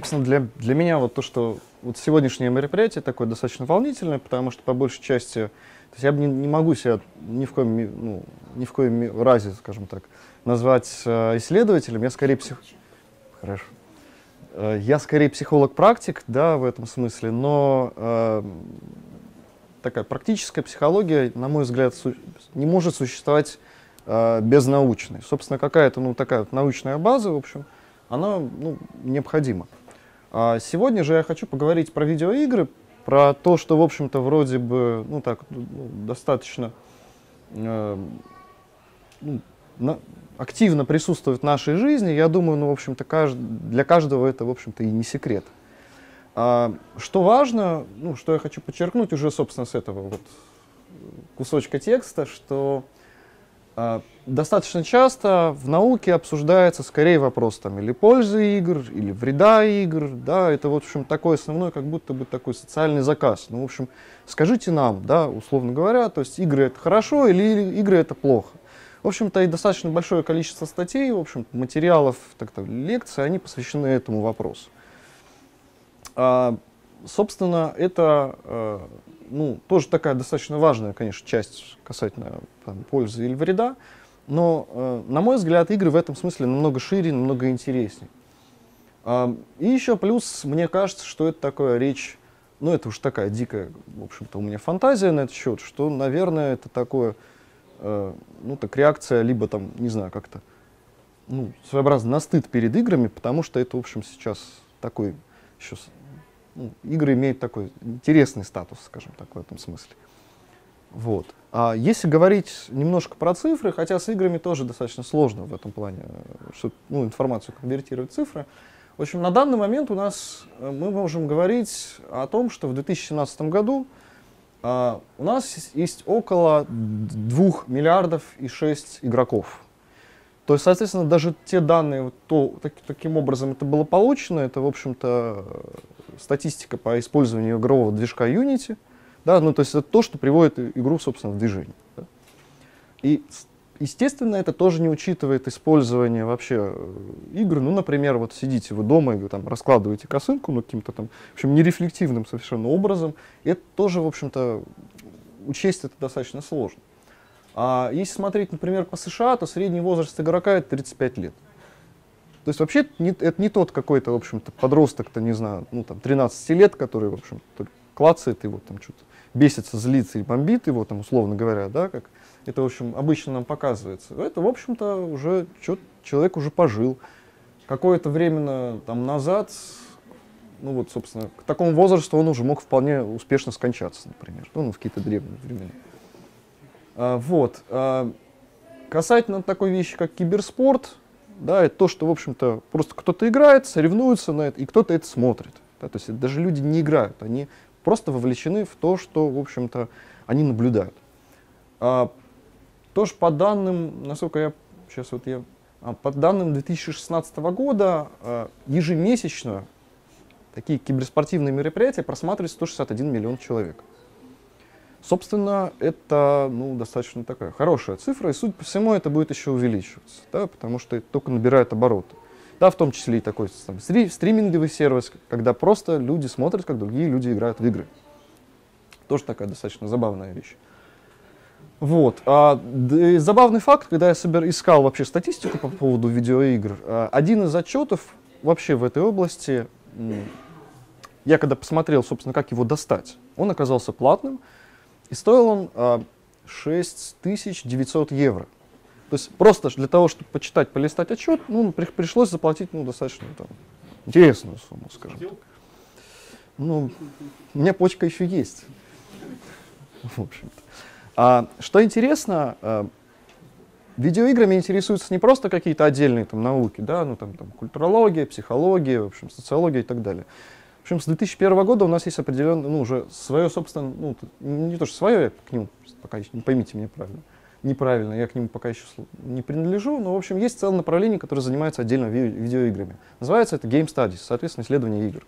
собственно, для меня вот то, что вот сегодняшнее мероприятие такое достаточно волнительное, потому что по большей части, то есть я бы не могу себя ни в коем разе, скажем так, назвать исследователем, я скорее Хорошо. Я скорее психолог-практик, да, в этом смысле, но такая практическая психология, на мой взгляд, не может существовать без научной. Собственно, какая-то такая вот научная база, в общем, она необходима. Сегодня же я хочу поговорить про видеоигры, про то, что, в общем-то, вроде бы достаточно активно присутствует в нашей жизни. Я думаю, в общем-то, для каждого это, в общем-то, и не секрет. Что важно, что я хочу подчеркнуть уже, собственно, с этого вот кусочка текста, что достаточно часто в науке обсуждается скорее вопрос или пользы игр, или вреда игр. Да, это, в общем, такой основной, как будто бы такой социальный заказ. В общем, скажите нам, да, условно говоря, то есть игры это хорошо или игры это плохо. В общем-то, и достаточно большое количество статей, в общем, материалов, лекций, они посвящены этому вопросу. Собственно, это тоже такая достаточно важная, конечно, часть касательно пользы или вреда, но, на мой взгляд, игры в этом смысле намного шире, намного интереснее. И еще плюс, мне кажется, что это такая речь, это уж такая дикая, в общем-то, у меня фантазия на этот счет, что, наверное, это такое, так реакция, либо не знаю, как-то, своеобразно на стыд перед играми, потому что это, в общем, сейчас такой еще... игры имеют такой интересный статус, скажем так, в этом смысле. Вот. А если говорить немножко про цифры, хотя с играми тоже достаточно сложно в этом плане, информацию конвертировать в цифры. В общем, на данный момент мы можем говорить о том, что в 2017 году у нас есть около 2 миллиардов и 6 игроков. То есть, соответственно, даже те данные, таким образом это было получено, это, в общем-то, статистика по использованию игрового движка Unity, да, то есть это то, что приводит игру, собственно, в движение. Да. И, естественно, это тоже не учитывает использование вообще игр. Например, вот сидите вы дома и раскладываете косынку, каким-то в общем, нерефлективным совершенно образом. И это тоже, в общем-то, учесть это достаточно сложно. А если смотреть, например, по США, то средний возраст игрока — это 35 лет. То есть вообще это не тот какой-то, в общем-то, подросток-то, не знаю, 13 лет, который, в общем-то, клацает его, что-то бесится, злится или бомбит его, условно говоря, да, как это, в общем, обычно нам показывается. Это, в общем-то, уже человек уже пожил. Какое-то время назад, собственно, к такому возрасту он уже мог вполне успешно скончаться, например, в какие-то древние времена. Касательно такой вещи, как киберспорт, да, это то, что, в общем-то, просто кто-то играет, соревнуется на это, и кто-то это смотрит. Да, то есть это даже люди не играют, они просто вовлечены в то, что, в общем-то, они наблюдают. Тоже по данным, насколько по данным 2016 года, ежемесячно такие киберспортивные мероприятия просматривают 161 миллион человек. Собственно, это достаточно такая хорошая цифра, и, судя по всему, это будет еще увеличиваться, да, потому что это только набирает обороты. Да, в том числе и такой стриминговый сервис, когда просто люди смотрят, как другие люди играют в игры. Тоже такая достаточно забавная вещь. Вот. Забавный факт, когда я искал вообще статистику по поводу видеоигр, один из отчетов вообще в этой области, я когда посмотрел, собственно, как его достать, он оказался платным, и стоил он 6900 евро. То есть просто для того, чтобы почитать, полистать отчет, пришлось заплатить достаточно интересную сумму, скажем так. У меня почка еще есть. В общем-то. Что интересно, видеоиграми интересуются не просто какие-то отдельные науки, да, культурология, психология, в общем, социология и так далее. В общем, с 2001 года у нас есть определенное, уже свое, собственно, не то что свое, я к нему пока еще, не поймите меня неправильно, я к нему пока еще не принадлежу, но, в общем, есть целое направление, которое занимается отдельно видеоиграми. Называется это Game Studies, соответственно, исследование игр.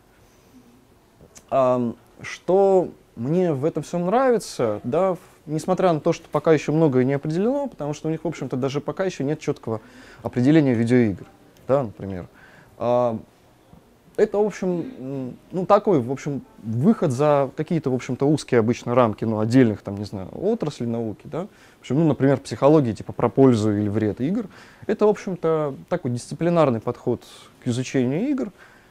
Что мне в этом всем нравится, да, несмотря на то, что пока еще многое не определено, потому что у них, в общем-то, даже пока еще нет четкого определения видеоигр, да, например. это, в общем, ну, такой, в общем, выход за какие-то, в общем-то, узкие обычно рамки, ну, отдельных, там, не знаю, отраслей науки, да. В общем, ну, например, психологии, типа, про пользу или вред игр. Это, в общем-то, такой дисциплинарный подход к изучению игр.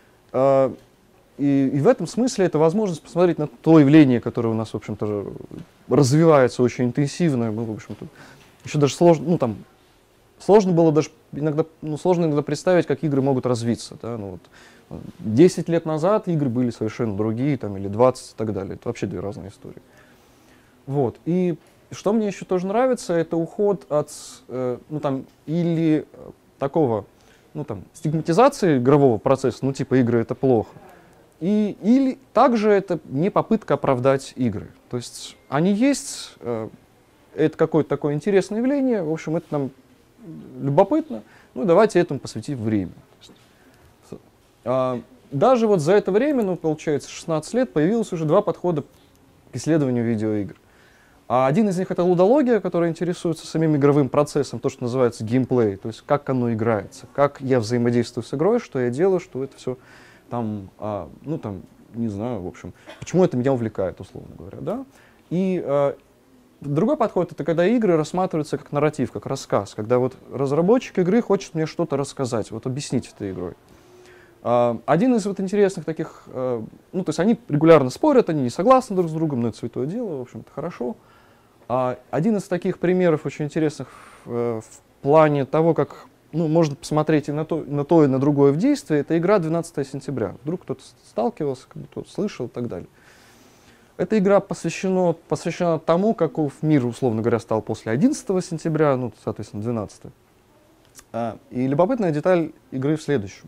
И в этом смысле это возможность посмотреть на то явление, которое у нас, в общем-то, развивается очень интенсивно. Мы, в общем-то, еще даже сложно, ну, там, сложно было даже иногда, ну, сложно иногда представить, как игры могут развиться, да, ну, вот, 10 лет назад игры были совершенно другие, там, или 20 и так далее. Это вообще две разные истории. Вот. И что мне еще тоже нравится, это уход от, ну, там, или такого, ну, там, стигматизации игрового процесса, ну, типа, игры — это плохо. Или также это не попытка оправдать игры. То есть они есть, это какое-то такое интересное явление, в общем, это нам любопытно, ну, давайте этому посвятить время. Даже вот за это время, ну, получается, 16 лет, появилось уже два подхода к исследованию видеоигр. Один из них — это лудология, которая интересуется самим игровым процессом, то, что называется геймплей, то есть как оно играется, как я взаимодействую с игрой, что я делаю, что это все там, ну, там, не знаю, в общем, почему это меня увлекает, условно говоря, да. И другой подход — это когда игры рассматриваются как нарратив, как рассказ, когда вот разработчик игры хочет мне что-то рассказать, вот объяснить этой игрой. Один из вот интересных таких, ну, то есть они регулярно спорят, они не согласны друг с другом, но это святое дело, в общем, это хорошо. Один из таких примеров очень интересных в плане того, как, ну, можно посмотреть и на то, и на другое в действии, это игра 12 сентября. Вдруг кто-то сталкивался, кто-то слышал и так далее. Эта игра посвящена тому, каков мир, условно говоря, стал после 11 сентября, ну, соответственно, 12. И любопытная деталь игры в следующем.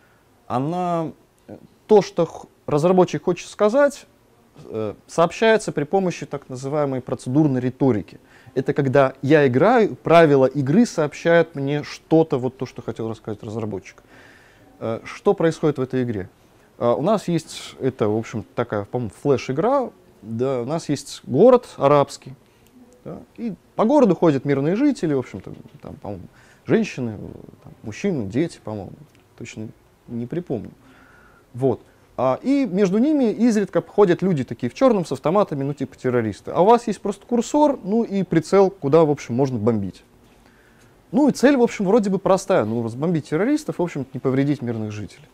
То, что разработчик хочет сказать, сообщается при помощи так называемой процедурной риторики. Это когда я играю, правила игры сообщают мне что-то, вот то, что хотел рассказать разработчик. Что происходит в этой игре? У нас есть, это, в общем, такая, по-моему, флеш-игра, да, у нас есть город арабский, да, и по городу ходят мирные жители, в общем-то, там, по-моему, женщины, там, мужчины, дети, по-моему, точно не припомню. Вот. И между ними изредка ходят люди такие в черном с автоматами, ну типа террористы. А у вас есть просто курсор, ну и прицел, куда, в общем, можно бомбить. Ну и цель, в общем, вроде бы простая, ну разбомбить террористов, в общем, не повредить мирных жителей.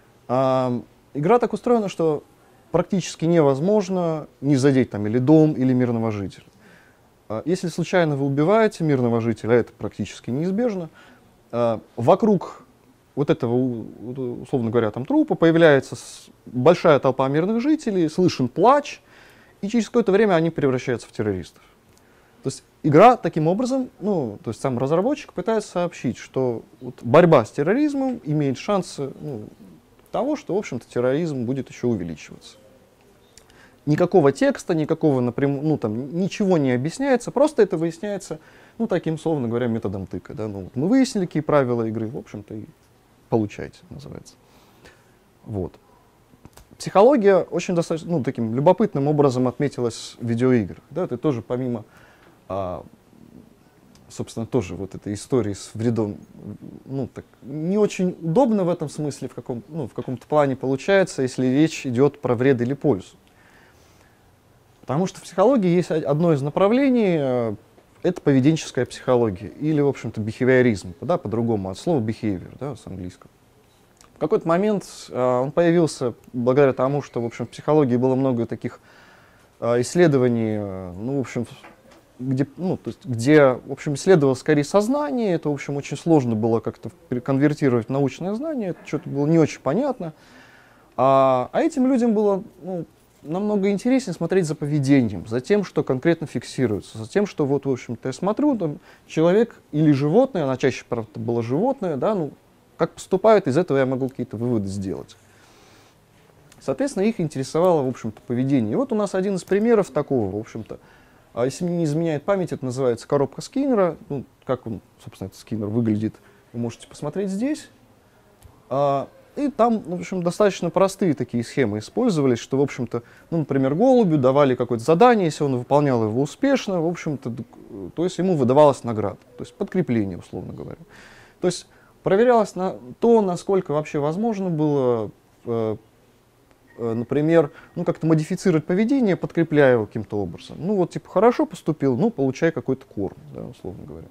Игра так устроена, что практически невозможно не задеть там или дом, или мирного жителя. Если случайно вы убиваете мирного жителя, это практически неизбежно, вокруг вот этого, условно говоря, там трупа появляется большая толпа мирных жителей, слышен плач, и через какое-то время они превращаются в террористов. То есть игра таким образом, ну, то есть сам разработчик пытается сообщить, что вот борьба с терроризмом имеет шансы, ну, того, что, в общем-то, терроризм будет еще увеличиваться. Никакого текста, никакого напрямую, ну, там, ничего не объясняется, просто это выясняется, ну, таким, словно говоря, методом тыка. Да? Ну, вот мы выяснили, какие правила игры, в общем-то, и получайте, называется. Вот. Психология очень достаточно, ну, таким любопытным образом отметилась в видеоиграх. Да? Это тоже помимо, собственно, тоже вот этой истории с вредом, ну, так, не очень удобно в этом смысле, в каком-то плане получается, если речь идет про вред или пользу. Потому что в психологии есть одно из направлений, это поведенческая психология, или, в общем-то, бихевиоризм, да, по-другому, от слова behavior, да, с английского. В какой-то момент он появился благодаря тому, что, в общем, в психологии было много таких исследований, ну, в общем, где, ну, то есть, где, в общем, исследовалось скорее сознание, это, в общем, очень сложно было как-то конвертировать в научное знание, это что-то было не очень понятно. А этим людям было, ну, намного интереснее смотреть за поведением, за тем, что конкретно фиксируется, за тем, что вот, в общем-то, я смотрю, там, человек или животное, она чаще, правда, было животное, да, ну, как поступают, из этого я могу какие-то выводы сделать. Соответственно, их интересовало, в общем-то, поведение. И вот у нас один из примеров такого, в общем-то, если мне не изменяет память, это называется коробка Скиннера. Ну, как он, собственно, этот Скиннер выглядит, вы можете посмотреть здесь. И там, в общем, достаточно простые такие схемы использовались, что, в общем-то, ну, например, голубю давали какое-то задание, если он выполнял его успешно, в общем-то, то есть ему выдавалась награда, то есть подкрепление, условно говоря. То есть проверялось то, насколько вообще возможно было например, ну, как-то модифицировать поведение, подкрепляя его каким-то образом. Ну, вот, типа, хорошо поступил, ну, получай какой-то корм, да, условно говоря.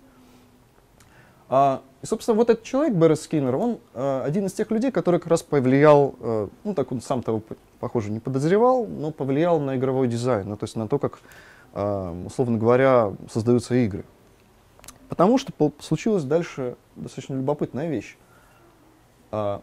И, собственно, вот этот человек, Беррет Скиннер, он один из тех людей, который как раз повлиял, ну, так он сам того, похоже, не подозревал, но повлиял на игровой дизайн, ну, то есть на то, как, условно говоря, создаются игры. Потому что случилась дальше достаточно любопытная вещь. В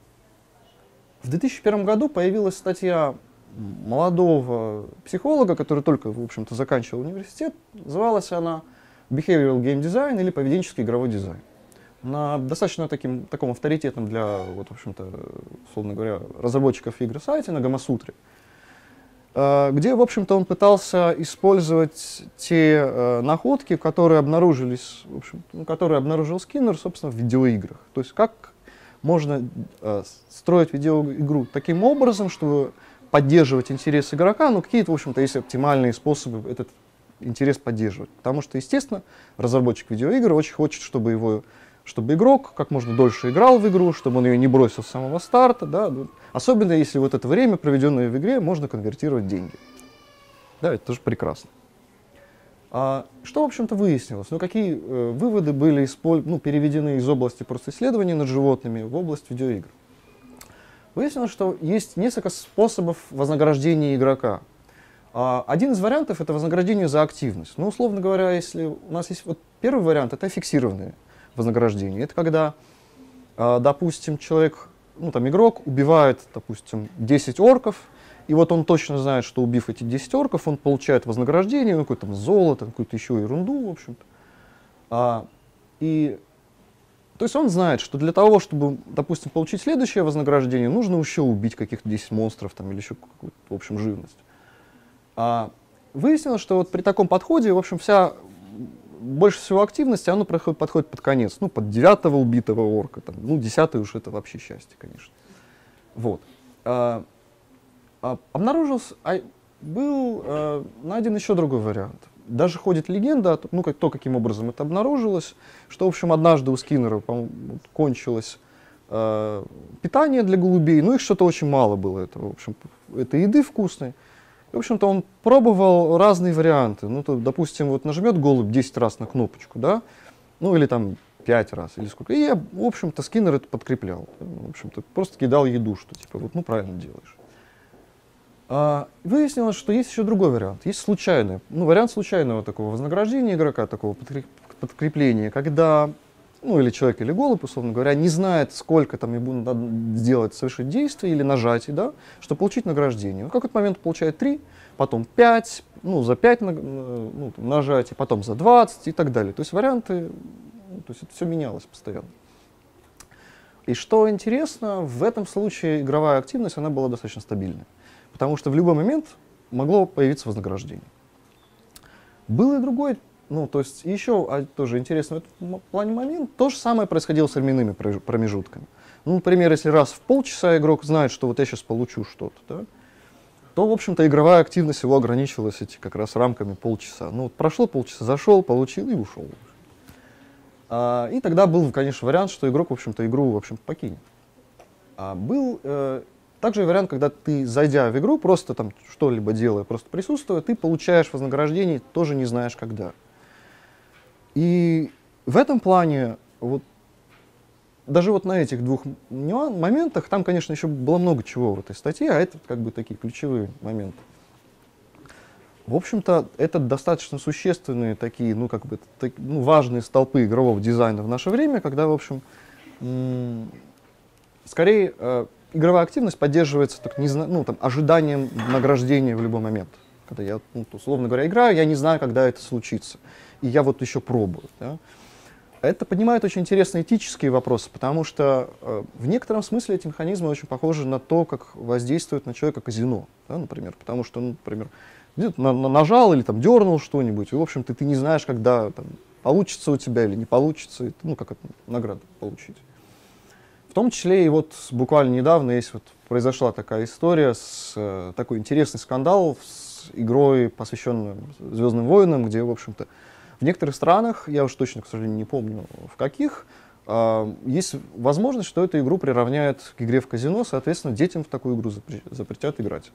2001 году появилась статья молодого психолога, который только, в общем-то, заканчивал университет. Называлась она Behavioral Game Design или поведенческий игровой дизайн. На достаточно таком авторитетном для, вот, в общем-то, условно говоря, разработчиков игр сайте, на Гамасутре, где, в общем-то, он пытался использовать те находки, которые обнаружились, в общем, которые обнаружил Скиннер, собственно, в видеоиграх. То есть как можно строить видеоигру таким образом, чтобы поддерживать интерес игрока, но какие-то, в общем-то, есть оптимальные способы этот интерес поддерживать. Потому что, естественно, разработчик видеоигр очень хочет, чтобы игрок как можно дольше играл в игру, чтобы он ее не бросил с самого старта, да, особенно если вот это время, проведенное в игре, можно конвертировать в деньги. Да, это тоже прекрасно. Что, в общем-то, выяснилось? Ну, какие выводы были переведены из области просто исследований над животными в область видеоигр? Выяснилось, что есть несколько способов вознаграждения игрока. Один из вариантов — это вознаграждение за активность. Ну, условно говоря, если у нас есть вот первый вариант — это фиксированные вознаграждения. Это когда, допустим, человек, ну, там, игрок убивает, допустим, 10 орков, и вот он точно знает, что, убив эти 10 орков, он получает вознаграждение, ну, какое-то там золото, какую-то еще ерунду, в общем-то. То есть он знает, что для того, чтобы, допустим, получить следующее вознаграждение, нужно еще убить каких-то 10 монстров там, или еще какую-то, в общем, живность. Выяснилось, что вот при таком подходе, в общем, больше всего активности, оно подходит под конец, ну, под 9-го убитого орка, там, ну, 10-й уж это вообще счастье, конечно. Вот. Был найден еще другой вариант. Даже ходит легенда, ну, каким образом это обнаружилось, что, в общем, однажды у Скиннера, кончилось питание для голубей, ну, их что-то очень мало было, этого, в общем, этой еды вкусной. В общем-то, он пробовал разные варианты. Ну, то, допустим, вот нажмет голубь 10 раз на кнопочку, да, ну, или там 5 раз, или сколько. И, в общем-то, Скиннер это подкреплял. В общем-то, просто кидал еду, что, типа, вот, ну, правильно делаешь. Выяснилось, что есть еще другой вариант. Есть случайный, ну, вариант случайного такого вознаграждения игрока, такого подкрепления, когда, ну, или человек, или голубь, условно говоря, не знает, сколько там ему надо сделать, совершить действие или нажатий, да, чтобы получить награждение. В какой-то момент получает 3, потом 5, ну, за 5 нажатий, потом за 20 и так далее. То есть варианты, то есть это все менялось постоянно. И что интересно, в этом случае игровая активность, она была достаточно стабильной. Потому что в любой момент могло появиться вознаграждение. Был и другой, ну, то есть еще тоже интересный в этом плане момент. То же самое происходило с временными промежутками. Ну, например, если раз в полчаса игрок знает, что вот я сейчас получу что-то, да, то, в общем-то, игровая активность его ограничивалась как раз рамками полчаса. Ну, вот прошло полчаса, зашел, получил и ушел. И тогда был, конечно, вариант, что игрок, в общем-то, игру, в общем, покинет. Был также вариант, когда ты, зайдя в игру, просто там что-либо делая, просто присутствуя, ты получаешь вознаграждение, тоже не знаешь когда. И в этом плане, вот, даже вот на этих двух моментах, там, конечно, еще было много чего в этой статье, а это как бы такие ключевые моменты. В общем-то, это достаточно существенные такие, ну, как бы, важные столпы игрового дизайна в наше время, когда, в общем, скорее игровая активность поддерживается так, ожиданием награждения в любой момент. Когда я, условно говоря, играю, я не знаю, когда это случится. И я вот еще пробую. Да? Это поднимает очень интересные этические вопросы, потому что в некотором смысле эти механизмы очень похожи на то, как воздействует на человека казино, да, например. Потому что, например, где-то нажал или там дернул что-нибудь, и, в общем-то, ты не знаешь, когда там, получится у тебя или не получится, ну, как эту награду получить. В том числе и вот буквально недавно произошла такая история, такой интересный скандал с игрой, посвященной «Звездным войнам», где, в общем-то, в некоторых странах, я уж точно, к сожалению, не помню в каких, есть возможность, что эту игру приравняют к игре в казино, соответственно, детям в такую игру запретят играть.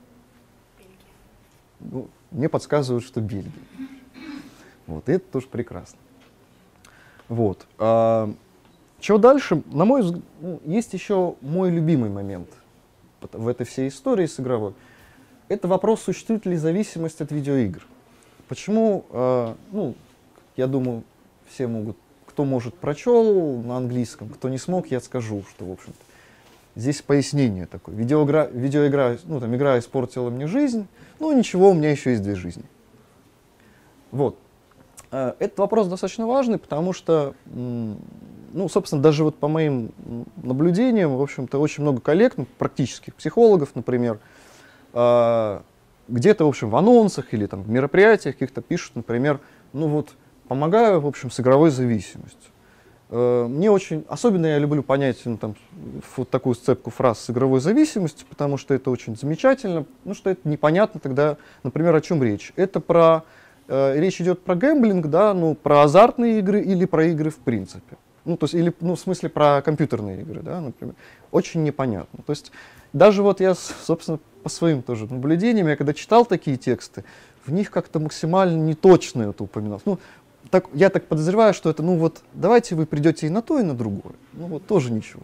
Ну, мне подсказывают, что Бельгия. Вот, и это тоже прекрасно. Вот. Чего дальше? На мой взгляд, есть еще мой любимый момент в этой всей истории с игровой. Это вопрос, существует ли зависимость от видеоигр. Почему, ну, я думаю, все могут, кто может, прочел на английском, кто не смог, я скажу, что, в общем-то, здесь пояснение такое. Видеоигра, ну, там, игра испортила мне жизнь, ну, ничего, у меня еще есть 2 жизни. Вот. Этот вопрос достаточно важный, потому что, ну, собственно, даже вот по моим наблюдениям, в общем-то, очень много коллег, ну, практических психологов, например, где-то, в общем, в анонсах или там в мероприятиях каких-то пишут, например, ну вот, помогаю, в общем, с игровой зависимостью. Мне очень, особенно я люблю понять, ну, там, вот такую сцепку фраз с игровой зависимостью, потому что это очень замечательно, ну, что это непонятно тогда, например, о чем речь. Это про, речь идет про гэмблинг, да, ну, про азартные игры или про игры в принципе. Ну, то есть, или, ну, в смысле про компьютерные игры, да, например. Очень непонятно. То есть, даже вот я, собственно, по своим тоже наблюдениям, я когда читал такие тексты, в них как-то максимально неточно это упоминалось. Ну, так, я так подозреваю, что это, ну вот, давайте вы придете и на то, и на другое. Ну вот, тоже ничего.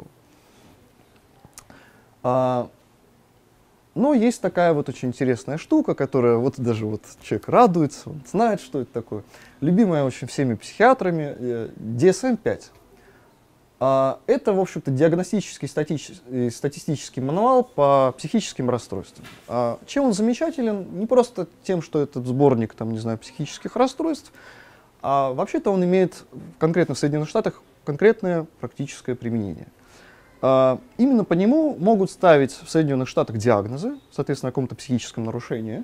Но есть такая вот очень интересная штука, которая вот даже вот человек радуется, он знает, что это такое. Любимая очень всеми психиатрами DSM-5. Это, в общем-то, диагностический статистический мануал по психическим расстройствам. Чем он замечателен? Не просто тем, что это сборник, там, не знаю, психических расстройств, а вообще-то он имеет конкретно в Соединенных Штатах конкретное практическое применение. Именно по нему могут ставить в Соединенных Штатах диагнозы, соответственно, о каком-то психическом нарушении,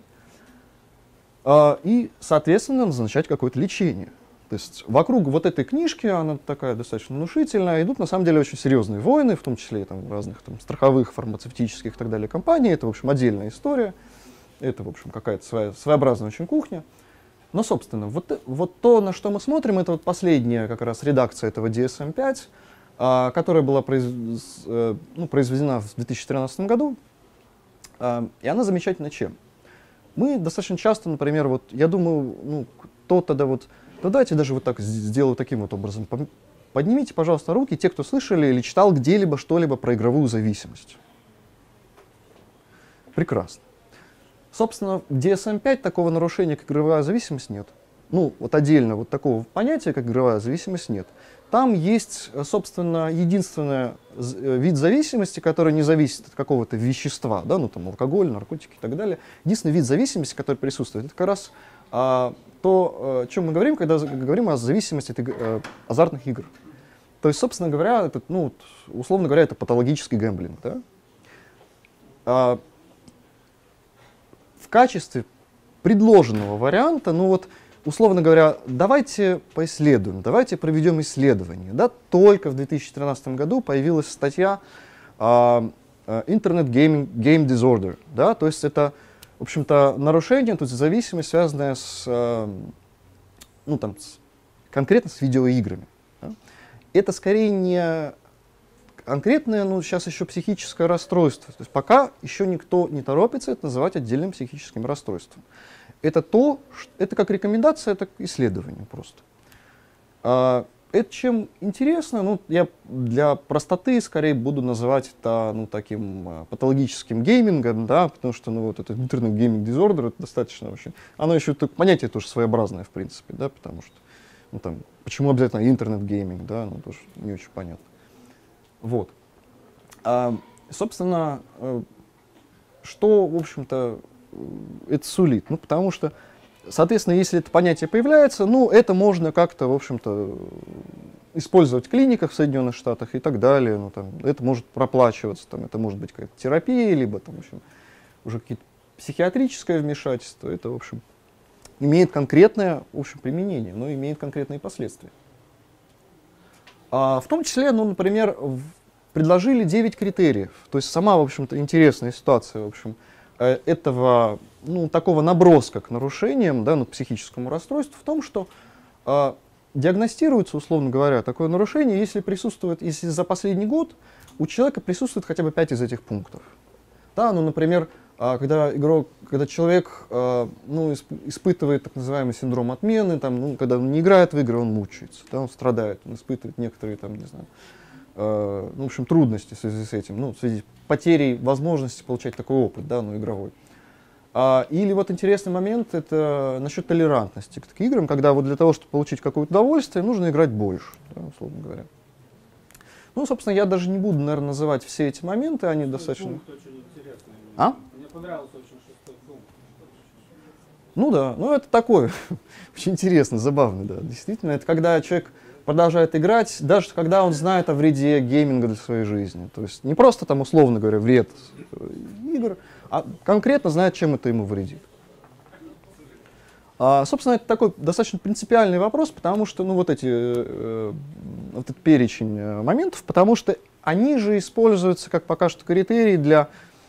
и, соответственно, назначать какое-то лечение. То есть вокруг вот этой книжки, она такая достаточно внушительная, идут на самом деле очень серьезные войны, в том числе и там, разных там, страховых, фармацевтических и так далее компаний. Это, в общем, отдельная история. Это, в общем, какая-то своеобразная очень кухня. Но, собственно, вот то, на что мы смотрим, это вот последняя как раз редакция этого DSM-5, которая была произведена в 2013 году. И она замечательна чем? Мы достаточно часто, например, вот, я думаю, ну, кто-то, да, вот, да давайте даже вот так сделаю таким вот образом. Поднимите, пожалуйста, руки, те, кто слышали или читал где-либо что-либо про игровую зависимость. Прекрасно. Собственно, в DSM-5 такого нарушения, как игровая зависимость, нет. Ну, вот отдельно вот такого понятия, как игровая зависимость, нет. Там есть, собственно, единственный вид зависимости, который не зависит от какого-то вещества, да, ну, там, алкоголь, наркотики и так далее. Единственный вид зависимости, который присутствует, это как раз то, о чем мы говорим, когда говорим о зависимости от азартных игр. То есть, собственно говоря, это, ну, условно говоря, это патологический гэмблинг, да? В качестве предложенного варианта, ну вот, условно говоря, давайте поисследуем, давайте проведем исследование. Да? Только в 2013 году появилась статья Internet Game Disorder. Да? То есть это, в общем-то, нарушение, то есть зависимость, связанная с, ну, там, конкретно с видеоиграми. Да? Это скорее не конкретное, ну, сейчас еще психическое расстройство. То есть пока еще никто не торопится это называть отдельным психическим расстройством. Это как рекомендация, это исследование просто. Это чем интересно, ну, я для простоты скорее буду называть это, ну, таким патологическим геймингом, да, потому что, ну, вот это Internet Gaming Disorder, это достаточно очень, оно еще, понятие тоже своеобразное, в принципе, да, потому что, ну, там, почему обязательно интернет-гейминг, да, ну, тоже не очень понятно. Вот. Собственно, что, в общем-то, это сулит? Ну, потому что, соответственно, если это понятие появляется, ну, это можно как-то, в общем-то, использовать в клиниках в Соединенных Штатах и так далее. Ну, там, это может проплачиваться, там, это может быть какая-то терапия, либо там, в общем, уже какие-то психиатрическое вмешательство. Это, в общем, имеет конкретное, в общем, применение, но имеет конкретные последствия. В том числе, ну, например, предложили 9 критериев. То есть сама, в общем-то, интересная ситуация, в общем, этого, ну, такого наброска к нарушениям, да, ну, к психическому расстройству в том, что диагностируется, условно говоря, такое нарушение, если за последний год у человека присутствует хотя бы 5 из этих пунктов. Да, ну, например, когда человек испытывает так называемый синдром отмены, когда он не играет в игры, он мучается, да, он страдает, он испытывает некоторые, не знаю, в общем, трудности в связи с этим, в связи с потерей возможности получать такой опыт, да, игровой. Или вот интересный момент, это насчет толерантности к таким играм, когда вот для того, чтобы получить какое-то удовольствие, нужно играть больше, да, условно говоря. Ну, собственно, я даже не буду, наверное, называть все эти моменты, они достаточно... Пункт очень интересный. Мне понравился очень 6-й пункт. Ну да, это такое, очень интересно, забавно, да, действительно. Это когда человек продолжает играть, даже когда он знает о вреде гейминга для своей жизни. То есть не просто там, условно говоря, вред игр, а конкретно знает, чем это ему вредит. Собственно, это такой достаточно принципиальный вопрос, потому что, вот этот перечень моментов, потому что они же используются, как пока что, критерии для,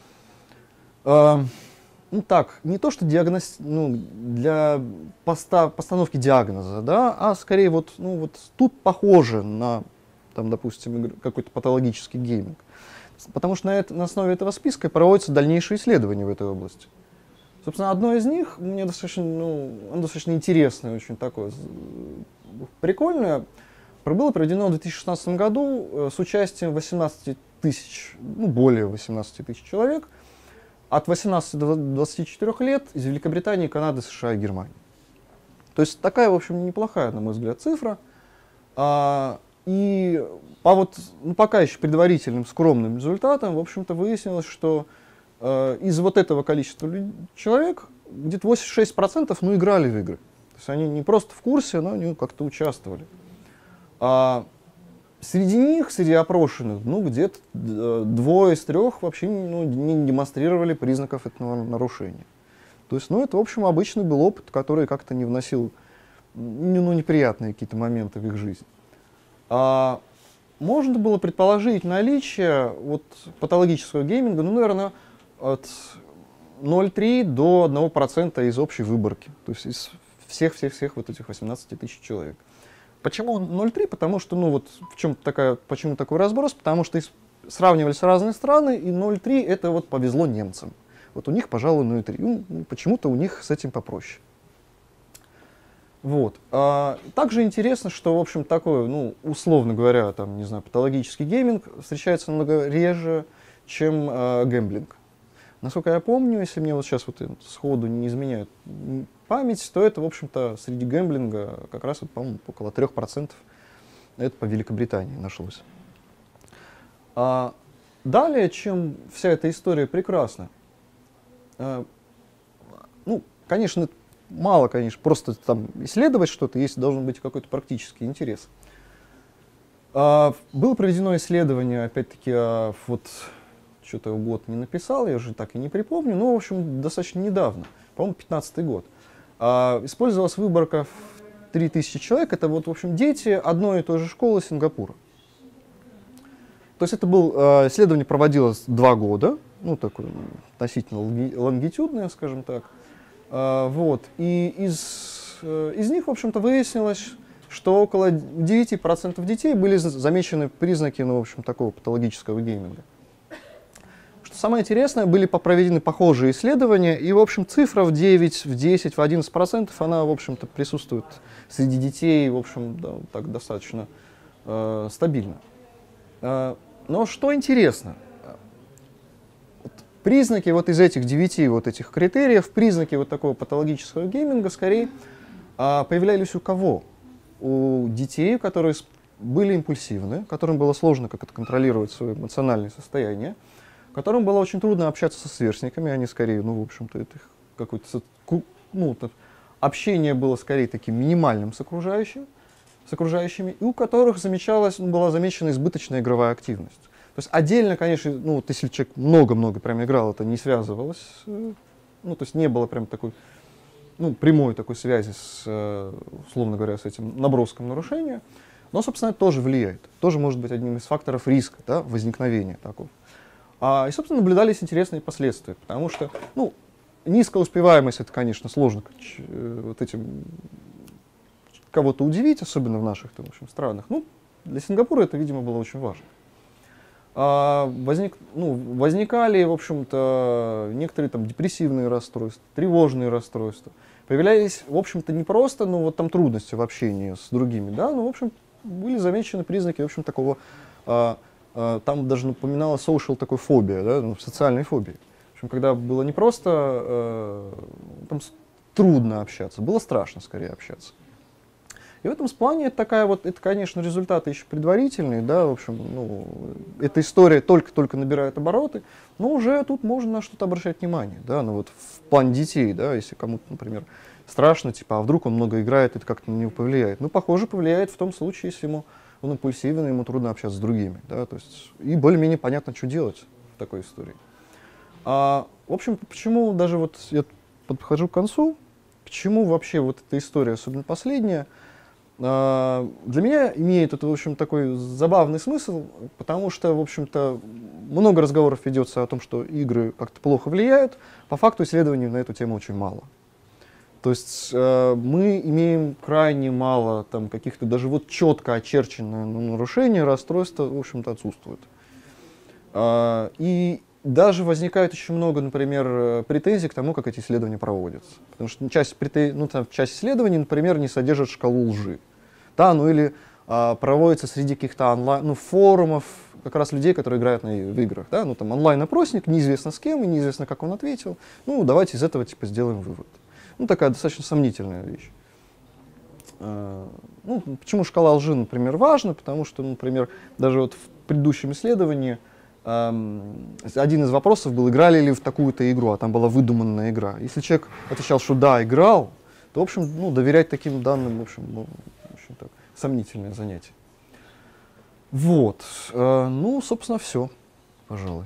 не то что для постановки диагноза, да, а скорее тут похоже на, допустим, какой-то патологический гейминг. Потому что на основе этого списка проводятся дальнейшие исследования в этой области. Собственно, одно из них мне достаточно интересное, очень такое прикольное. Было проведено в 2016 году с участием 18 тысяч, более 18 тысяч человек от 18 до 24 лет из Великобритании, Канады, США и Германии. То есть такая, в общем, неплохая, на мой взгляд, цифра. И по пока еще предварительным скромным результатам, в общем-то, выяснилось, что из вот этого количества человек где-то 86% играли в игры. То есть они не просто в курсе, но они как-то участвовали. Среди них, среди опрошенных, где-то 2 из 3 вообще не демонстрировали признаков этого нарушения. То есть, это, в общем, обычный был опыт, который как-то не вносил неприятные какие-то моменты в их жизнь. Можно было предположить наличие патологического гейминга, наверное, от 0,3 до 1% из общей выборки, то есть из всех вот этих 18 тысяч человек. Почему 0,3? Потому что, почему такой разброс? Потому что сравнивались разные страны, и 0,3 это повезло немцам. У них, пожалуй, 0,3. Почему-то у них с этим попроще. Также интересно, что, в общем, такой, условно говоря, патологический гейминг встречается намного реже, чем гэмблинг. Насколько я помню, если мне сейчас сходу не изменяет память, то это, в общем-то, среди гэмблинга как раз, по-моему, около 3%. Это по Великобритании нашлось. Далее, чем вся эта история прекрасна, конечно, мало, просто исследовать что-то, если должен быть какой-то практический интерес. Было проведено исследование, опять-таки, что-то год не написал, я уже так и не припомню, но, в общем, достаточно недавно, по-моему, 2015 год. Использовалась выборка в 3000 человек, это в общем, дети одной и той же школы Сингапура. То есть это исследование проводилось 2 года, такое относительно лонгитюдное, скажем так. И из них, в общем-то, выяснилось, что около 9% детей были замечены признаки, в общем, такого патологического гейминга. Что самое интересное, были проведены похожие исследования, и, в общем, цифра в 9, в 10, в 11%, она, в общем-то, присутствует среди детей, в общем, да, так достаточно стабильно. Но что интересно, признаки из этих 9 этих критериев, признаки такого патологического гейминга, скорее, появлялись у кого? У детей, которые были импульсивны, которым было сложно как-то контролировать свое эмоциональное состояние, которым было очень трудно общаться со сверстниками, они скорее, в общем-то, это какое-то, общение было скорее таким минимальным с окружающими, и у которых была замечена избыточная игровая активность. То есть отдельно, конечно, если человек много-много прям играл, это не связывалось, то есть не было прям такой, прямой такой связи условно говоря, с этим наброском нарушения, но, собственно, это тоже влияет, тоже может быть одним из факторов риска, да, возникновения такого. И, собственно, наблюдались интересные последствия, потому что, низкая успеваемость, это, конечно, сложно этим кого-то удивить, особенно в наших в общем, странах. Ну, для Сингапура это, видимо, было очень важно. Возникали, в общем-то, некоторые там депрессивные расстройства, тревожные расстройства. Появлялись, в общем-то, не просто, там трудности в общении с другими, да, но, в общем, были замечены признаки, в общем, такого, там даже напоминала social такой фобия, да, социальной фобии. В общем, когда было не просто трудно общаться, было страшно скорее общаться. И в этом плане это это, конечно, результаты еще предварительные, да, в общем, эта история только-только набирает обороты, но уже тут можно на что-то обращать внимание, да, в плане детей, да, если кому-то, например, страшно, типа, а вдруг он много играет, это как-то на него повлияет. Ну, похоже, повлияет в том случае, если он импульсивен, ему трудно общаться с другими, да, то есть, и более-менее понятно, что делать в такой истории. В общем, почему даже я подхожу к концу, почему вообще эта история, особенно последняя, для меня имеет это, в общем, такой забавный смысл, потому что, в общем-то, много разговоров ведется о том, что игры как-то плохо влияют. По факту исследований на эту тему очень мало. То есть мы имеем крайне мало каких-то даже четко очерченных нарушений, расстройства, в общем-то, отсутствуют. И даже возникает очень много, например, претензий к тому, как эти исследования проводятся. Потому что часть исследований, например, не содержит шкалу лжи. Да, или проводится среди каких-то онлайн, форумов, как раз людей, которые играют в играх. Да? Онлайн-опросник, неизвестно с кем и неизвестно, как он ответил. Давайте из этого сделаем вывод. Такая достаточно сомнительная вещь. Почему шкала лжи, например, важна? Потому что, например, даже в предыдущем исследовании один из вопросов был, играли ли в такую-то игру, а там была выдуманная игра. Если человек отвечал, что да, играл, то, в общем, доверять таким данным, в общем, очень так, сомнительное занятие. Собственно, все, пожалуй.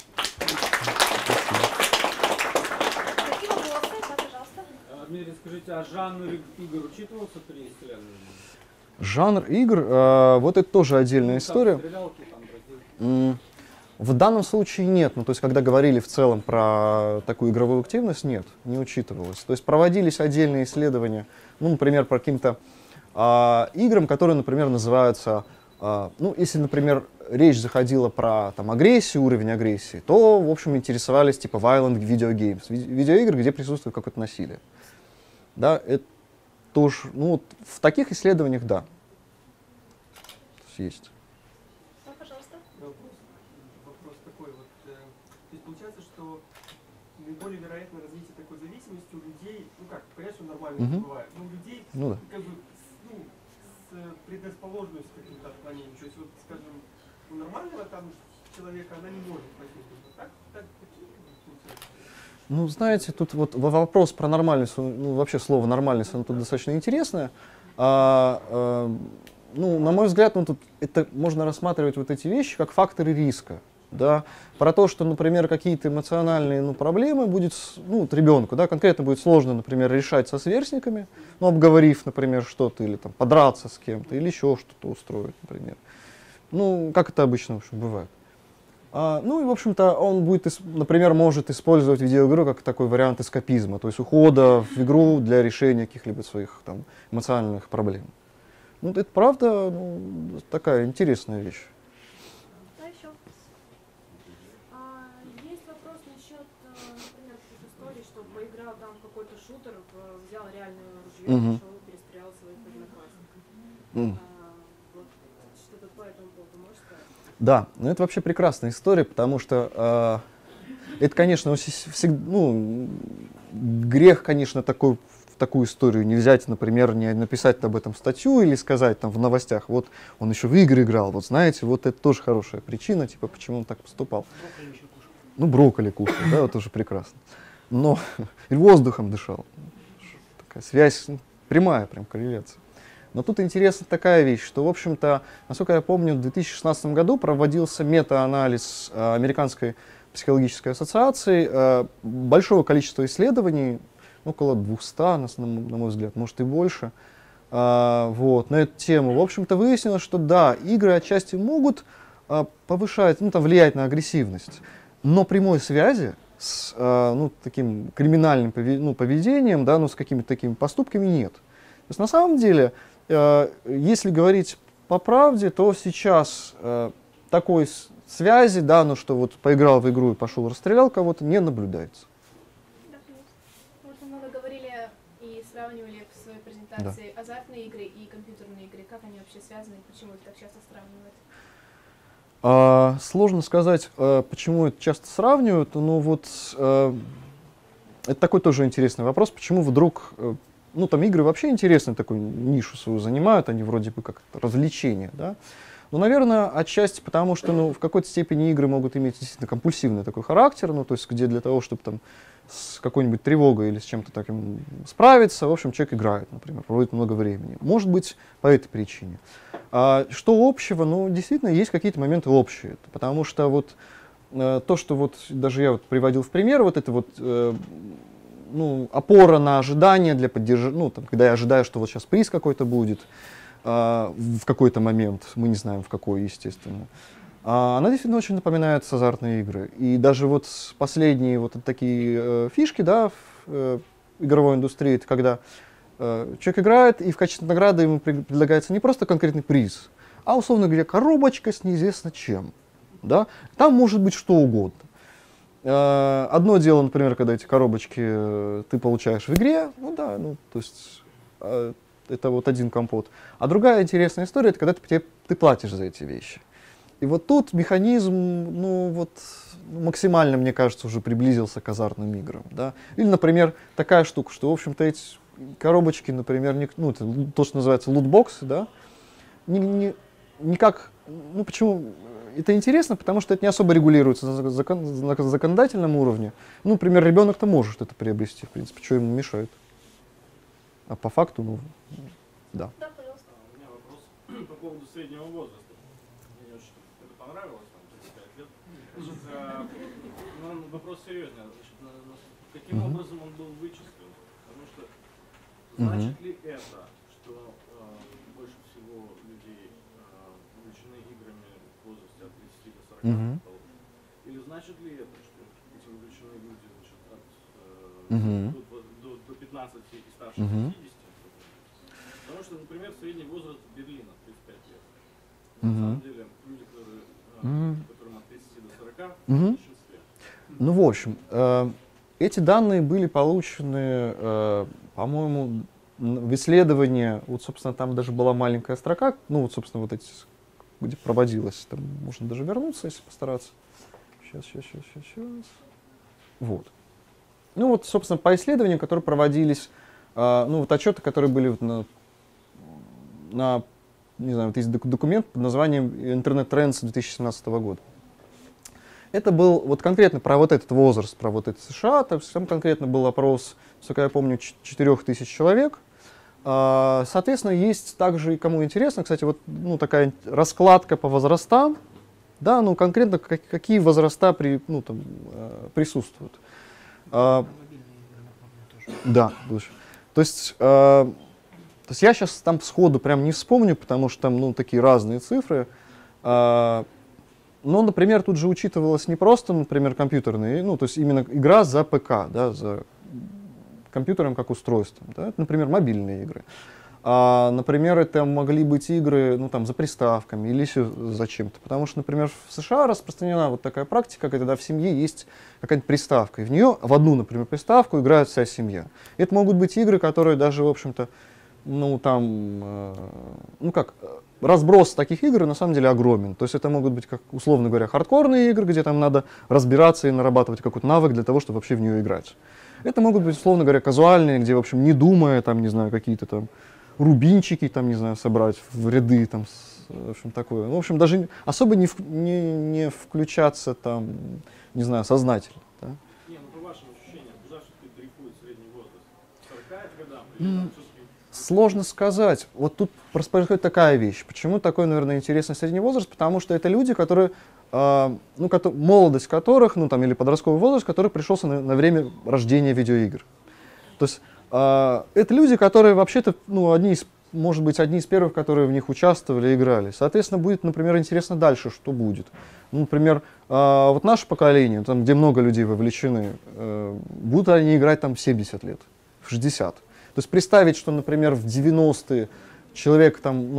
Какие вопросы? Да, пожалуйста. Дмитрий, скажите, а жанр игр учитывался при исследовании? Жанр игр, это тоже отдельная история. Стрелялки, бразилки. В данном случае нет. То есть, когда говорили в целом про такую игровую активность, нет, не учитывалось. То есть, проводились отдельные исследования, например, по каким-то играм, которые, например, называются, если, например, речь заходила про агрессию, уровень агрессии, то, в общем, интересовались типа violent video games, видеоигры, где присутствует какое-то насилие. Да, это тоже, в таких исследованиях, да, есть. Вопрос такой то есть получается, что наиболее вероятное развитие такой зависимости у людей, понятно, что нормально не бывает, но у людей с предрасположенностью к каким-то отклонениям. То есть, скажем, у нормального человека она не может возникнуть. Знаете, тут вопрос про нормальность, вообще слово нормальность, оно тут достаточно интересное. На мой взгляд, это можно рассматривать эти вещи как факторы риска. Да, про то, что, например, какие-то эмоциональные проблемы будет ребенку, да, конкретно будет сложно, например, решать со сверстниками, обговорив, например, что-то, или подраться с кем-то, или еще что-то устроить, например. Как это обычно, в общем, бывает. И, в общем-то, он будет, например, может использовать видеоигру как такой вариант эскапизма, то есть ухода в игру для решения каких-либо своих эмоциональных проблем. Это правда такая интересная вещь. Поиграл какой-то шутер, взял реальное ружье, пошел и перестрелял своих одноклассников. Что-то по этому поводу можешь сказать? Да, это вообще прекрасная история, потому что это, конечно, грех, конечно, в такую историю не взять, например, не написать об этом статью или сказать в новостях, он еще в игры играл, знаете, это тоже хорошая причина, почему он так поступал. Брокколи кушал, да, это уже прекрасно. Но и воздухом дышал. Такая связь прямая, прям корреляция. Но тут интересна такая вещь, что, в общем-то, насколько я помню, в 2016 году проводился мета-анализ Американской психологической ассоциации большого количества исследований, около 200, на мой взгляд, может и больше, на эту тему. В общем-то, выяснилось, что да, игры отчасти могут повышать, влиять на агрессивность, но прямой связи с таким криминальным поведением, да, с какими-то такими поступками нет. То есть на самом деле если говорить по правде, то сейчас такой связи, да, ну что вот поиграл в игру и пошел расстрелял кого-то, не наблюдается. Да, конечно. Потому что много говорили и сравнивали в своей презентации азартные игры и компьютерные игры. Как они вообще связаны и почему их так часто сравнивают? Сложно сказать, почему это часто сравнивают. Ну вот, это такой тоже интересный вопрос, почему вдруг, ну там игры вообще интересную такую нишу свою занимают, они вроде бы как развлечения, да. Ну, наверное, отчасти потому, что ну, в какой-то степени игры могут иметь действительно компульсивный такой характер, ну, то есть где для того, чтобы там с какой-нибудь тревогой или с чем-то таким справиться, в общем, человек играет, например, проводит много времени. Может быть, по этой причине. Что общего? Ну, действительно, есть какие-то моменты общие, потому что вот то, что вот даже я вот приводил в пример, вот это вот ну, опора на ожидание для поддержания, ну, там, когда я ожидаю, что вот сейчас приз какой-то будет, в какой-то момент, мы не знаем в какой, естественно. Она действительно очень напоминает азартные игры. И даже вот последние вот такие фишки, да, в игровой индустрии, это когда человек играет, и в качестве награды ему предлагается не просто конкретный приз, а, условно говоря, коробочка с неизвестно чем. Да? Там может быть что угодно. Одно дело, например, когда эти коробочки ты получаешь в игре, ну да, ну, то есть это вот один компот. А другая интересная история, это когда ты платишь за эти вещи. И вот тут механизм, ну вот, максимально, мне кажется, уже приблизился к азартным играм. Да? Или, например, такая штука, что, в общем-то, эти коробочки, например, ну, это то, что называется лутбоксы, да, никак, ну почему? Это интересно, потому что это не особо регулируется на законодательном уровне. Ну, например, ребенок-то может это приобрести, в принципе, что ему мешает. А по факту, ну, да. Да, пожалуйста. У меня вопрос по поводу среднего возраста. Мне очень это понравилось, там, 35 лет. Значит, ну, вопрос серьезный. Значит, каким образом он был вычислен? Потому что значит ли это, что больше всего людей увлечены играми в возрасте от 30 до 40 лет? Или значит ли это, что эти увлеченные люди, значит, до 15 и старше 50? Потому что, например, средний возраст Берлина 35 лет. На самом деле, люди, которым от 30 до 40, в большинстве. Ну, в общем, эти данные были получены, по-моему, в исследовании, вот, собственно, там даже была маленькая строка, ну, вот, собственно, вот эти, где проводилось, там можно даже вернуться, если постараться. Сейчас. Вот. Ну, вот, собственно, по исследованиям, которые проводились, ну, вот отчеты, которые были вот на, не знаю, вот есть документ под названием Internet Trends 2017 года. Это был вот конкретно про вот этот возраст, про вот это США, то есть там конкретно был опрос, сколько я помню, 4000 человек. Соответственно, есть также, и кому интересно, кстати, вот ну, такая раскладка по возрастам, да, ну, конкретно какие возраста присутствуют. Да, лучше. То есть я сейчас там сходу прям не вспомню, потому что там, ну, такие разные цифры. Но, например, тут же учитывалось не просто, например, компьютерные, ну, то есть именно игра за ПК, да, за компьютером как устройством, да, это, например, мобильные игры. Например, это могли быть игры, ну, там, за приставками или за чем-то. Потому что, например, в США распространена вот такая практика, когда в семье есть какая-то приставка, и в нее, в одну, например, приставку играет вся семья. Это могут быть игры, которые даже, в общем-то, ну, там, ну, как, разброс таких игр на самом деле огромен. То есть это могут быть, как, условно говоря, хардкорные игры, где там надо разбираться и нарабатывать какой-то навык для того, чтобы вообще в нее играть. Это могут быть, условно говоря, казуальные, где, в общем, не думая, там, не знаю, какие-то там рубинчики, там, не знаю, собрать в ряды, там, в общем, такое. Ну, в общем, даже особо не включаться, там, не знаю, сознательно. Да? Не, ну, по вашим ощущениям, куда все-таки дрейфует средний возраст? 40 годам? Или там все-таки... Сложно сказать. Вот тут происходит такая вещь. Почему такой, наверное, интересный средний возраст? Потому что это люди, которые, молодость которых, ну, там, или подростковый возраст, который пришелся на время рождения видеоигр. То есть это люди, которые вообще-то, ну, может быть, одни из первых, которые в них участвовали и играли. Соответственно, будет, например, интересно дальше, что будет. Ну, например, вот наше поколение, там, где много людей вовлечены, будут они играть там в 70 лет, в 60. То есть представить, что, например, в 90-е человек там,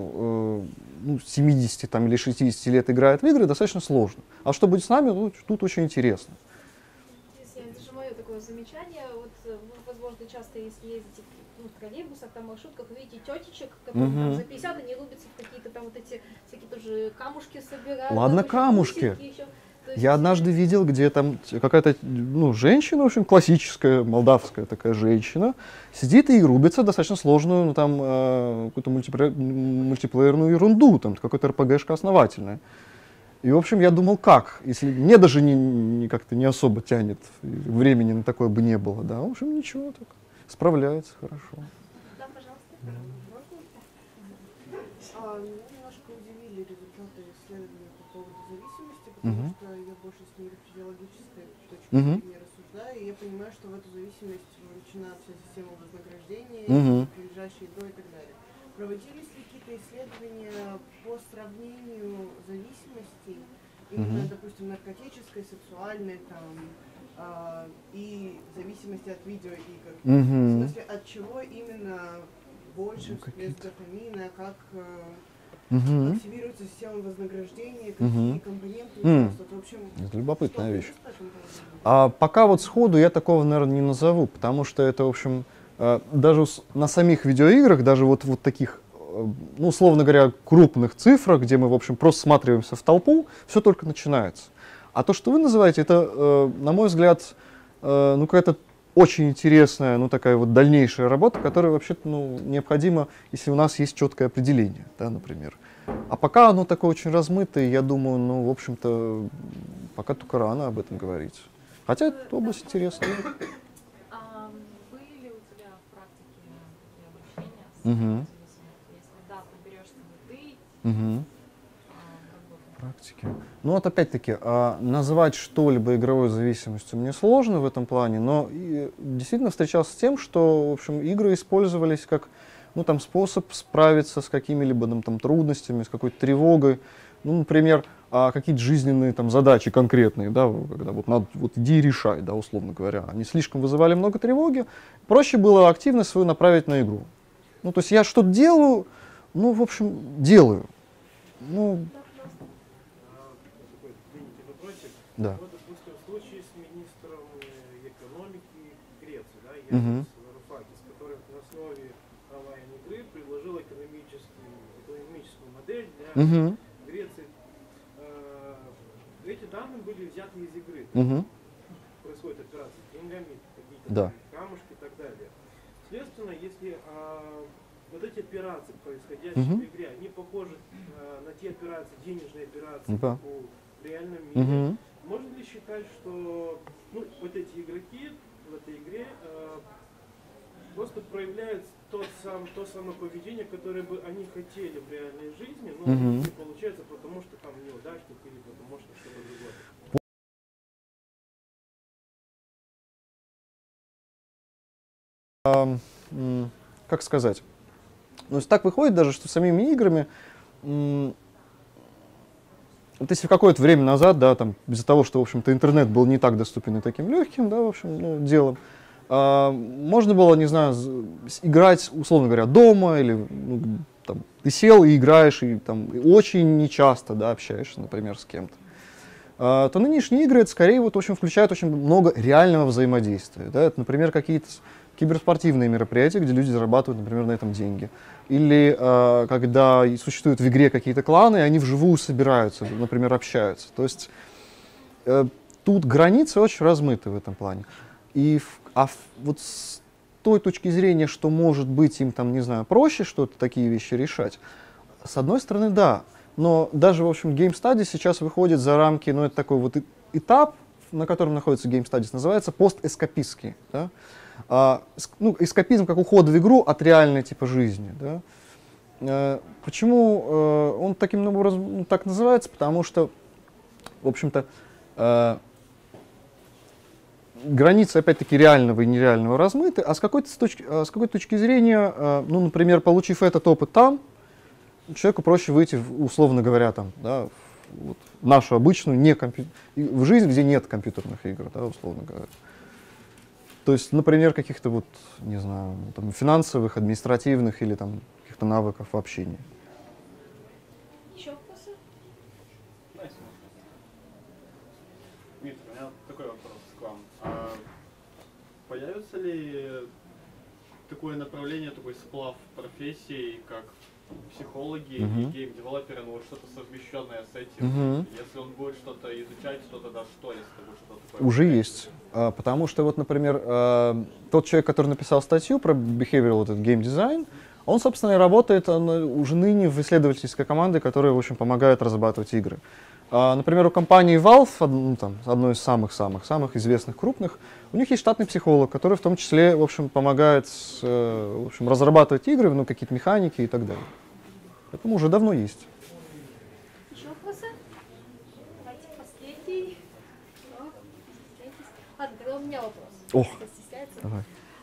70 там, или 60 лет играет в игры, достаточно сложно. А что будет с нами, ну, тут очень интересно. Это же мое такое замечание. Вот, возможно, часто, если ездите в троллейбусах, там, маршрутках, вы видите тетечек, которые там за 50, они рубятся в какие-то там вот эти всякие тоже камушки собирают. Ладно, там, камушки. еще. Я однажды видел, где там какая-то женщина, в общем, классическая, молдавская такая женщина, сидит и рубится достаточно сложную, какую-то мультиплеерную ерунду, там какая-то РПГшка основательная. И, в общем, я думал, как, если мне даже как-то не особо тянет, времени на такое бы не было, да, в общем, ничего, так, справляется хорошо. Да, пожалуйста. Меня немножко удивили результаты исследования по поводу зависимости, потому что я больше с нейрофизиологической точки зрения рассуждаю, и я понимаю, что в эту зависимость вовлечена вся система вознаграждения, прилежащие игрой и так далее. Проводились ли какие-то исследования по сравнению зависимостей, именно, допустим, наркотической, сексуальной, и зависимости от видеоигр? В смысле, от чего именно больше всплеск дофамина, как активируется система вознаграждения, какие компоненты участвуют? В общем, это любопытная вещь. по этому поводу? Пока вот сходу я такого, наверное, не назову, потому что это, в общем, даже на самих видеоиграх, даже вот таких, условно говоря, крупных цифрах, где мы, в общем, просто всматриваемся в толпу, все только начинается. А то, что вы называете, это, на мой взгляд, какая-то очень интересная, такая вот дальнейшая работа, которая вообще-то, необходима, если у нас есть четкое определение, да, например. А пока оно такое очень размытое, я думаю, в общем-то, пока только рано об этом говорить. Хотя эта область интересная. А были ли у тебя в практике такие обращения с зависимыми? Если да, то берешься ли ты? Практики. Вот опять-таки, назвать что-либо игровой зависимостью мне сложно в этом плане, но действительно встречался с тем, что, в общем, игры использовались как, способ справиться с какими-либо трудностями, с какой-то тревогой. Например, какие-то жизненные задачи конкретные, да, когда надо иди и решай, да, условно говоря. Они слишком вызывали много тревоги. Проще было активность свою направить на игру. То есть я что-то делаю, в общем, делаю. Да. Вот, допустим, в случае с министром экономики Греции, да, Янис Варфакис, который на основе онлайн-игры предложил экономическую модель для Греции. Эти данные были взяты из игры. Происходит операция с деньгами, какие-то камушки и так далее. Следственно, если вот эти операции, происходящие в игре, они похожи на те операции, денежные операции, как в реальном мире, можно ли считать, что вот эти игроки в этой игре просто проявляют то самое поведение, которое бы они хотели в реальной жизни, но не получается, потому что там неудачник или потому что что-то другое? Как сказать? Так выходит даже, что самими играми, вот если в какое-то время назад, да, из-за того, что, в общем-то, интернет был не так доступен и таким легким, да, в общем, делом, можно было, не знаю, играть, условно говоря, дома, или ты сел и играешь, и очень нечасто, да, общаешься, например, с кем-то. То нынешние игры, это скорее, в общем, включают очень много реального взаимодействия, да, это, например, какие-то киберспортивные мероприятия, где люди зарабатывают, например, на этом деньги. Или когда существуют в игре какие-то кланы, и они вживую собираются, например, общаются. То есть тут границы очень размыты в этом плане. Вот с той точки зрения, что может быть им не знаю, проще что-то, такие вещи решать, с одной стороны, да. Но даже, в общем, Game Studies сейчас выходит за рамки, это такой вот этап, на котором находится Game Studies, называется постэскапистский. Да? Эскапизм как уход в игру от реальной типа жизни. Да? Почему он таким образом так называется? Потому что, в общем-то, границы, опять-таки, реального и нереального размыты, а с какой-то точки зрения, например, получив этот опыт там, человеку проще выйти, условно говоря, в нашу обычную, в жизнь, где нет компьютерных игр, да, условно говоря. То есть, например, каких-то не знаю, финансовых, административных или каких-то навыков в общении. Еще вопросы? Знаете, Дмитрий, у меня такой вопрос к вам. Появится ли такое направление, такой сплав профессий, как психологи и гейм-девелоперы, ну вот что-то совмещенное с этим? Если он будет что-то изучать, что тогда что, если это будет что-то такое? Уже есть. Потому что вот, например, тот человек, который написал статью про behavioral этот гейм-дизайн, он, собственно, и работает уже ныне в исследовательской команде, которая, в общем, помогает разрабатывать игры. Например, у компании Valve, одной из самых известных, крупных, у них есть штатный психолог, который в том числе, в общем, помогает в общем, разрабатывать игры, ну, какие-то механики и так далее. Поэтому уже давно есть. Еще вопросы? Давайте последний. Ладно, тогда у меня вопрос. Ох, Кто стесняется? давай.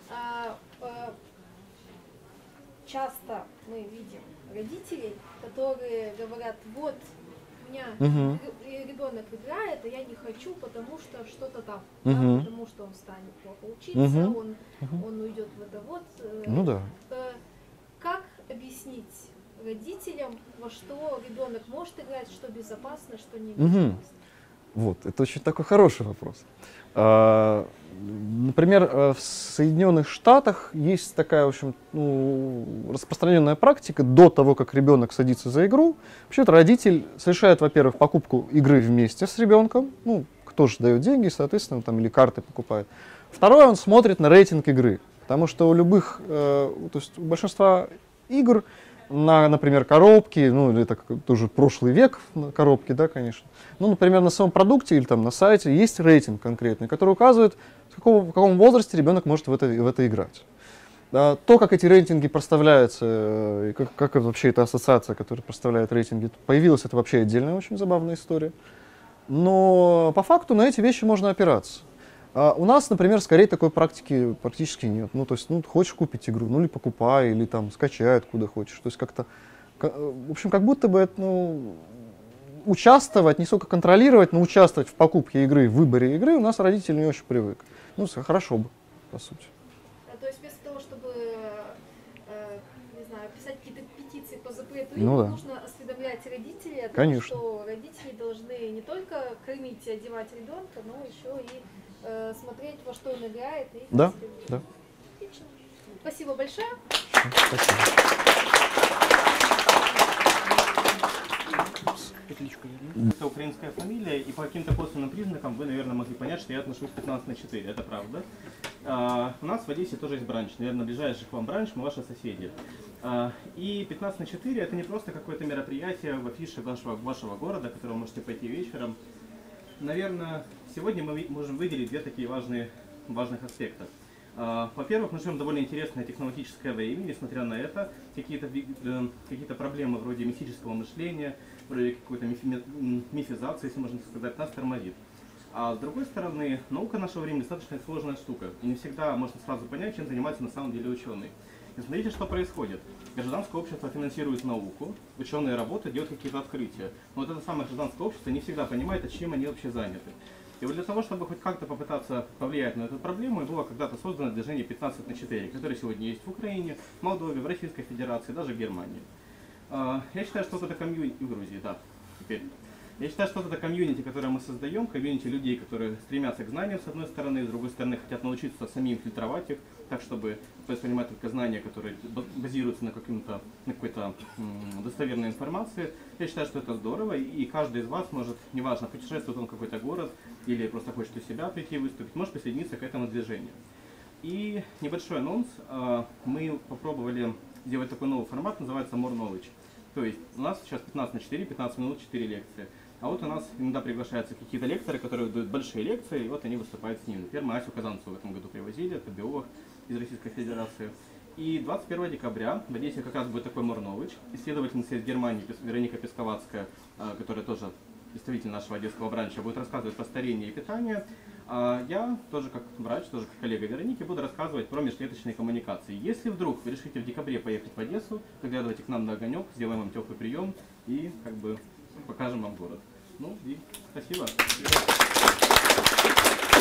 Часто мы видим родителей, которые говорят, вот, у меня ребенок играет, а я не хочу, потому что что-то там, да, потому что он станет плохо учиться, он уйдет в это вот. Ну да. Как объяснить родителям, во что ребенок может играть, что безопасно, что не безопасно? Вот, это очень такой хороший вопрос. Например, в Соединенных Штатах есть такая, в общем, распространенная практика: до того, как ребенок садится за игру, вообще-то родитель совершает, во-первых, покупку игры вместе с ребенком, ну, кто же дает деньги, соответственно, там, или карты покупает. Второе, он смотрит на рейтинг игры, потому что у любых, то есть у большинства игр на, например, коробки, ну, или это тоже прошлый век коробки, да, конечно. Ну, например, на самом продукте или там на сайте есть рейтинг конкретный, который указывает, в каком возрасте ребенок может в это играть. То, как эти рейтинги проставляются, и как вообще эта ассоциация, которая проставляет рейтинги, появилась, это вообще отдельная очень забавная история. Но по факту на эти вещи можно опираться. У нас, например, скорее такой практики практически нет. Ну, то есть, ну, хочешь купить игру, ну, или покупай, или там скачай откуда хочешь. То есть как-то, в общем, как будто бы, ну, участвовать, не столько контролировать, но участвовать в покупке игры, в выборе игры у нас родители не очень привык. Ну, хорошо бы, по сути. То есть вместо того, чтобы, не знаю, писать какие-то петиции по запрету, Ну, да. нужно осведомлять родителей о том, Конечно. что родители должны не только кормить и одевать ребенка, но еще и смотреть, во что он играет. И Да, да. Отлично. Спасибо большое. Спасибо. Это украинская фамилия, и по каким-то косвенным признакам вы, наверное, могли понять, что я отношусь к 15/4. Это правда. У нас в Одессе тоже есть бранч. Наверное, ближайший к вам бранч, мы ваши соседи. И 15/4 это не просто какое-то мероприятие в афише вашего города, которое вы можете пойти вечером. Наверное, сегодня мы можем выделить две такие важных аспекта. Во-первых, мы живем довольно интересное технологическое время, несмотря на это, какие-то проблемы вроде мистического мышления, вроде какой-то мифизации, если можно сказать, нас тормозит. А с другой стороны, наука нашего времени достаточно сложная штука, и не всегда можно сразу понять, чем занимается на самом деле ученый. И смотрите, что происходит. Гражданское общество финансирует науку, ученые работают, делают какие-то открытия. Но вот это самое гражданское общество не всегда понимает, чем они вообще заняты. И вот для того, чтобы хоть как-то попытаться повлиять на эту проблему, было когда-то создано движение 15/4, которое сегодня есть в Украине, в Молдове, в Российской Федерации, даже в Германии. Я считаю, что это комьюнити в Грузии, да, теперь. Я считаю, что это комьюнити, которое мы создаем, комьюнити людей, которые стремятся к знаниям с одной стороны, с другой стороны хотят научиться самим фильтровать их, так чтобы воспринимать только знания, которые базируются на какой-то достоверной информации. Я считаю, что это здорово, и каждый из вас может, неважно, путешествует он в какой-то город или просто хочет у себя прийти выступить, может присоединиться к этому движению. И небольшой анонс. Мы попробовали сделать такой новый формат, называется More Knowledge. То есть у нас сейчас 15/4, 15 минут, 4 лекции. А вот у нас иногда приглашаются какие-то лекторы, которые дают большие лекции, и вот они выступают с ними. Например, мы Асю Казанцеву в этом году привозили, это биолог из Российской Федерации. И 21 декабря в Одессе как раз будет такой More Knowledge. Исследовательница из Германии Вероника Песковацкая, которая тоже представитель нашего одесского бранча, будет рассказывать про старение и питание. А я тоже как врач, тоже как коллега Вероники, буду рассказывать про межклеточные коммуникации. Если вдруг вы решите в декабре поехать в Одессу, заглядывайте к нам на огонек, сделаем вам теплый прием и как бы покажем вам город. Ну и спасибо.